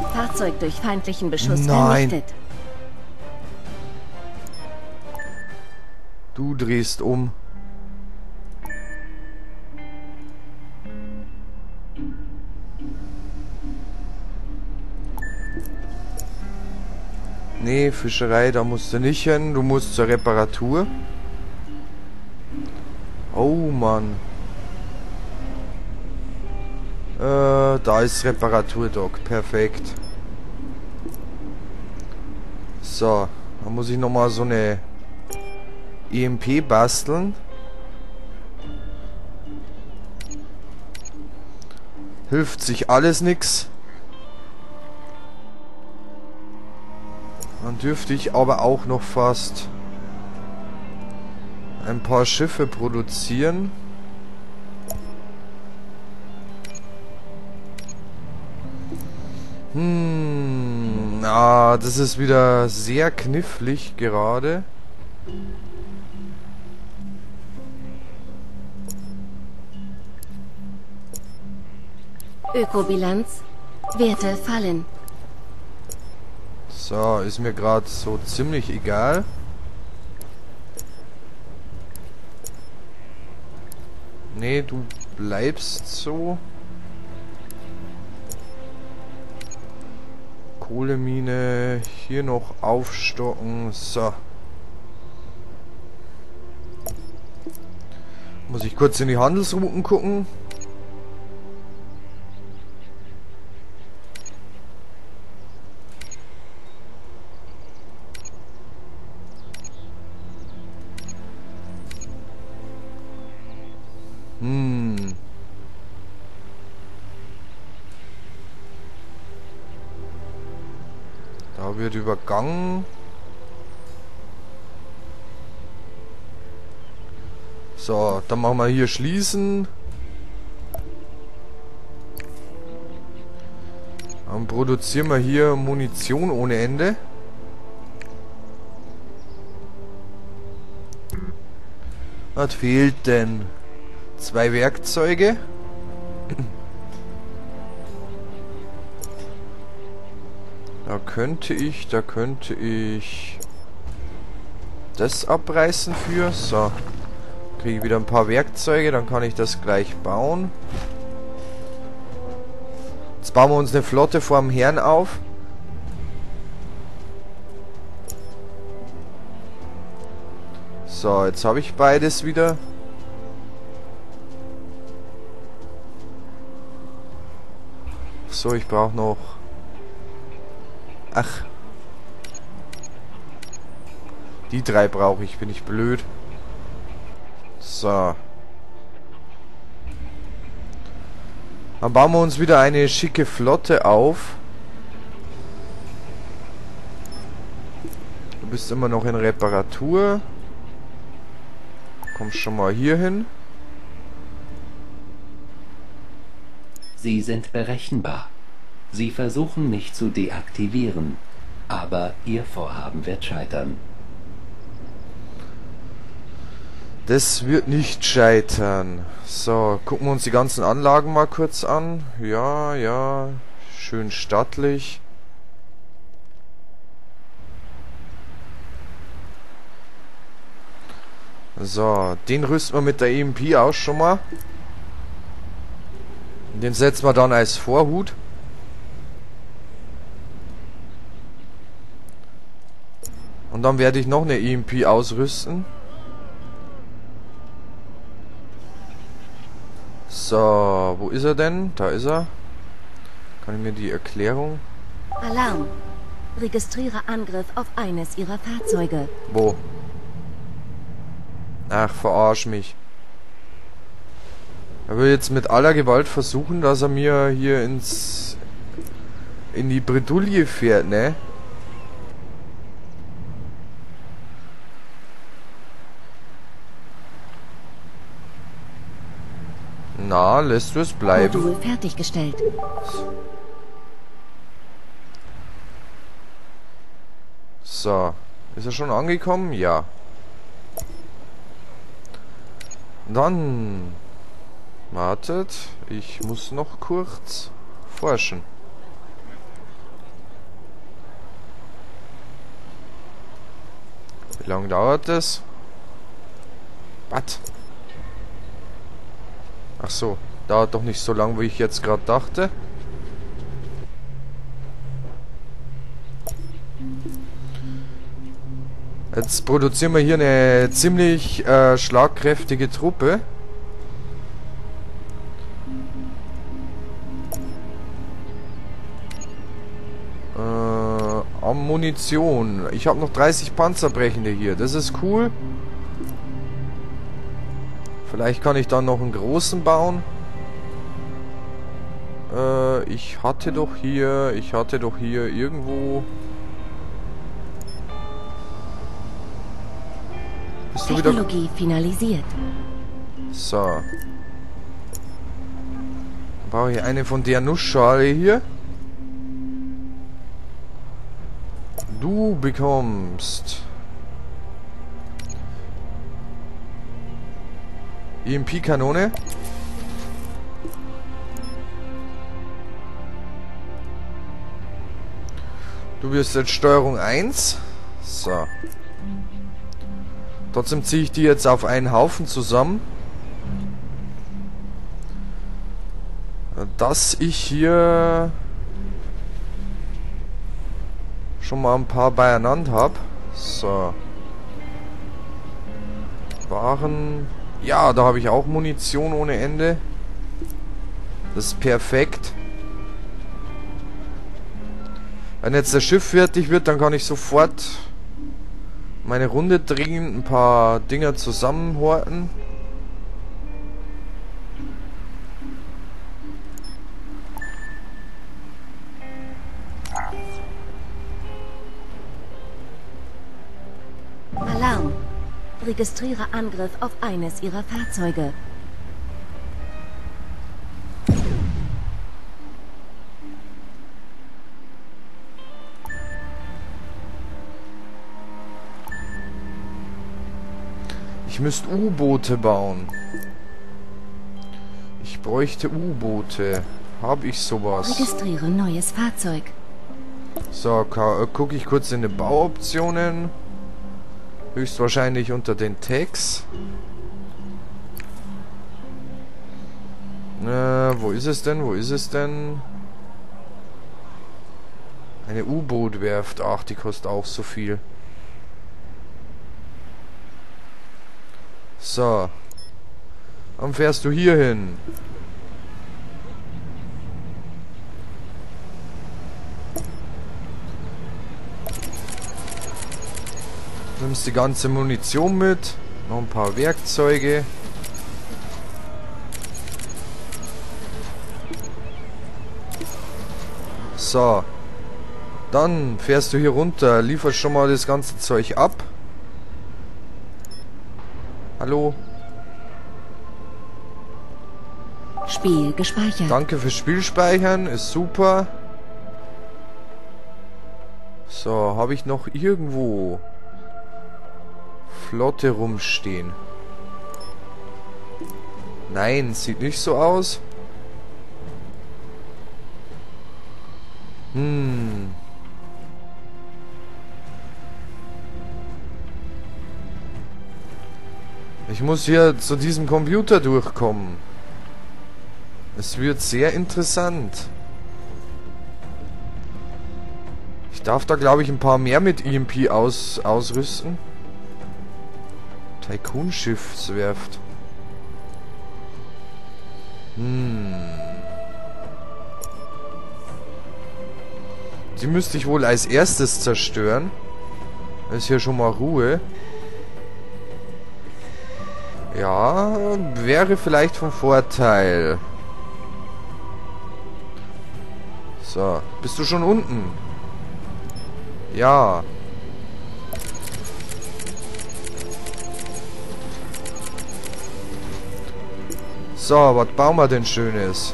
Fahrzeug durch feindlichen Beschuss Nein. vernichtet. Du drehst um. Nee, Fischerei, da musst du nicht hin. Du musst zur Reparatur. Oh, Mann. Da ist Reparaturdock. Perfekt. So, da muss ich nochmal so eine EMP basteln. Hilft sich alles nix. Dann dürfte ich aber auch noch fast ein paar Schiffe produzieren. Das ist wieder sehr knifflig gerade. Ökobilanz. Werte fallen. So, ist mir gerade so ziemlich egal. Nee, du bleibst so. Kohlemine hier noch aufstocken. So. Muss ich kurz in die Handelsrouten gucken. Da wird übergangen. So, dann machen wir hier schließen. Dann produzieren wir hier Munition ohne Ende. Was fehlt denn? 2 Werkzeuge. Da könnte ich das abreißen für. So. Kriege ich wieder ein paar Werkzeuge, dann kann ich das gleich bauen. Jetzt bauen wir uns eine Flotte vorm Herrn auf. So, jetzt habe ich beides wieder. So, ich brauche noch... Ach. Die 3 brauche ich, bin ich blöd. So. Dann bauen wir uns wieder eine schicke Flotte auf. Du bist immer noch in Reparatur. Komm schon mal hier hin. Sie sind berechenbar. Sie versuchen mich zu deaktivieren, aber Ihr Vorhaben wird scheitern. Das wird nicht scheitern. So, gucken wir uns die ganzen Anlagen mal kurz an. Ja, ja, schön stattlich. So, den rüsten wir mit der EMP aus schon mal. Den setzen wir dann als Vorhut. Und dann werde ich noch eine EMP ausrüsten. So, wo ist er denn? Da ist er. Kann ich mir die Erklärung... Alarm. Registriere Angriff auf eines Ihrer Fahrzeuge. Wo? Ach, verarsch mich. Er will jetzt mit aller Gewalt versuchen, dass er mir hier in die Bredouille fährt, ne? Na, lässt du es bleiben. Modul fertiggestellt. So. Ist er schon angekommen? Ja. Dann... Wartet. Ich muss noch kurz forschen. Wie lange dauert das? Was? Ach so, dauert doch nicht so lang, wie ich jetzt gerade dachte. Jetzt produzieren wir hier eine ziemlich schlagkräftige Truppe. Ammunition. Ich habe noch 30 Panzerbrechende hier. Das ist cool. Vielleicht kann ich dann noch einen großen bauen. Ich hatte doch hier irgendwo... Bist du wieder... Technologie finalisiert. So. Dann brauche ich eine von der Nussschale hier. Du bekommst EMP-Kanone. Du wirst jetzt Steuerung 1. So. Trotzdem ziehe ich die jetzt auf einen Haufen zusammen. Dass ich hier schon mal ein paar beieinander habe. So. Waren... Ja, da habe ich auch Munition ohne Ende. Das ist perfekt. Wenn jetzt das Schiff fertig wird, dann kann ich sofort meine Runde drehen, ein paar Dinger zusammenhorten. Alarm. Registriere Angriff auf eines Ihrer Fahrzeuge. Ich müsste U-Boote bauen. Ich bräuchte U-Boote. Habe ich sowas? Registriere neues Fahrzeug. So, gucke ich kurz in die Bauoptionen. Höchstwahrscheinlich unter den Tags. Wo ist es denn? Wo ist es denn? Eine U-Boot-Werft. Ach, die kostet auch so viel. So. Dann fährst du hier hin. Nimmst die ganze Munition mit. Noch ein paar Werkzeuge. So. Dann fährst du hier runter. Lieferst schon mal das ganze Zeug ab. Hallo? Spiel gespeichert. Danke fürs Spielspeichern. Ist super. So, habe ich noch irgendwo Flotte rumstehen? Nein, sieht nicht so aus. Ich muss hier zu diesem Computer durchkommen. Es wird sehr interessant. Ich darf da, glaube ich, ein paar mehr mit EMP ausrüsten. Tycoon-Schiffswerft. Die müsste ich wohl als erstes zerstören. Da ist hier schon mal Ruhe. Ja, wäre vielleicht von Vorteil. So, bist du schon unten? Ja. So, was bauen wir denn Schönes?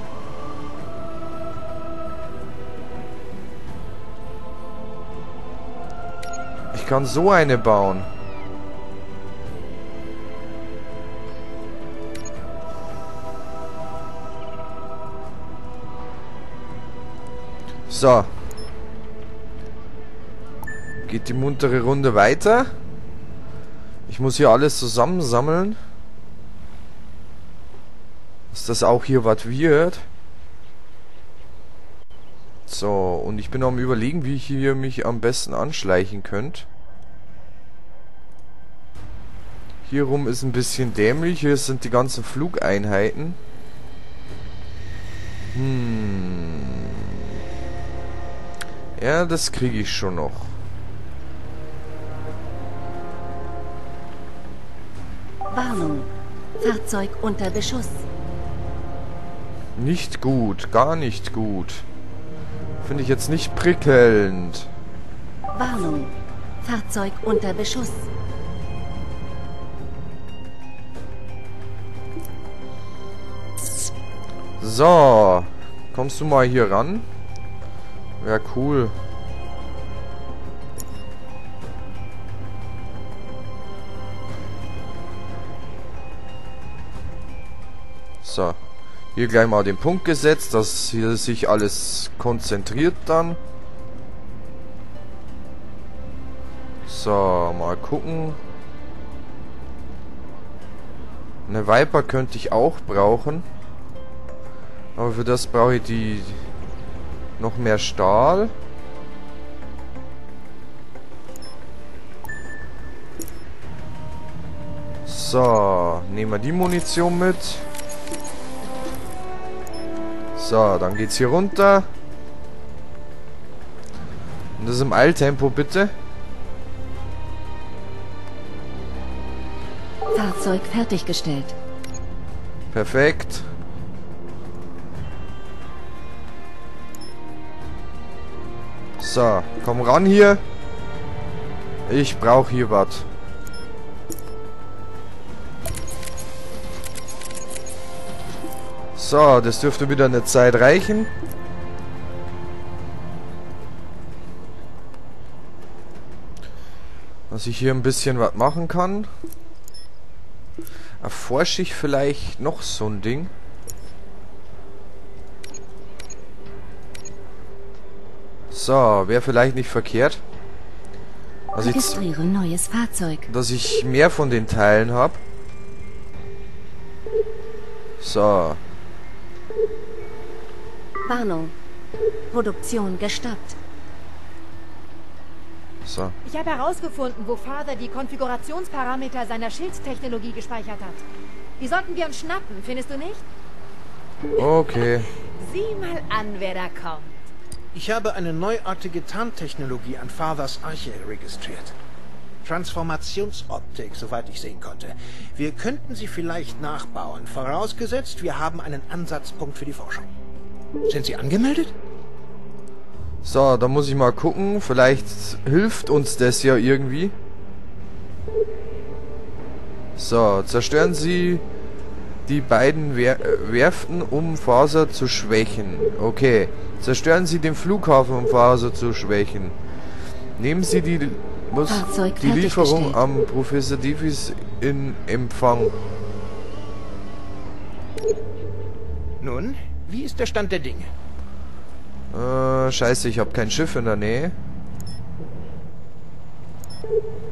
Ich kann so eine bauen. So. Geht die muntere Runde weiter. Ich muss hier alles zusammensammeln. Dass das auch hier was wird. So, und ich bin am Überlegen, wie ich hier mich am besten anschleichen könnte. Hier rum ist ein bisschen dämlich. Hier sind die ganzen Flugeinheiten. Ja, das kriege ich schon noch. Warnung. Fahrzeug unter Beschuss. Nicht gut, gar nicht gut. Finde ich jetzt nicht prickelnd. Warnung. Fahrzeug unter Beschuss. So, kommst du mal hier ran? Wäre cool. So, hier gleich mal den Punkt gesetzt, dass hier sich alles konzentriert dann. So, mal gucken. Eine Viper könnte ich auch brauchen. Aber für das brauche ich die noch mehr Stahl. So, nehmen wir die Munition mit. So, dann geht's hier runter. Und das im Eiltempo bitte. Fahrzeug fertiggestellt. Perfekt. So, komm ran hier. Ich brauche hier was. So, das dürfte wieder eine Zeit reichen. Dass ich hier ein bisschen was machen kann. Erforsche ich vielleicht noch so ein Ding? So, wäre vielleicht nicht verkehrt. Registriere neues Fahrzeug. Dass ich mehr von den Teilen habe. So. Warnung. Produktion gestoppt. So. Ich habe herausgefunden, wo Father die Konfigurationsparameter seiner Schildtechnologie gespeichert hat. Die sollten wir uns schnappen, findest du nicht? Okay. Sieh mal an, wer da kommt. Ich habe eine neuartige Tarntechnologie an Fathers Arche registriert. Transformationsoptik, soweit ich sehen konnte. Wir könnten sie vielleicht nachbauen, vorausgesetzt, wir haben einen Ansatzpunkt für die Forschung. Sind Sie angemeldet? So, da muss ich mal gucken. Vielleicht hilft uns das ja irgendwie. So, zerstören Sie die beiden Werften, um Faser zu schwächen. Okay. Zerstören Sie den Flughafen, um Faser zu schwächen. Nehmen Sie die Lieferung am Professor Davies in Empfang. Nun, wie ist der Stand der Dinge? Scheiße, ich habe kein Schiff in der Nähe.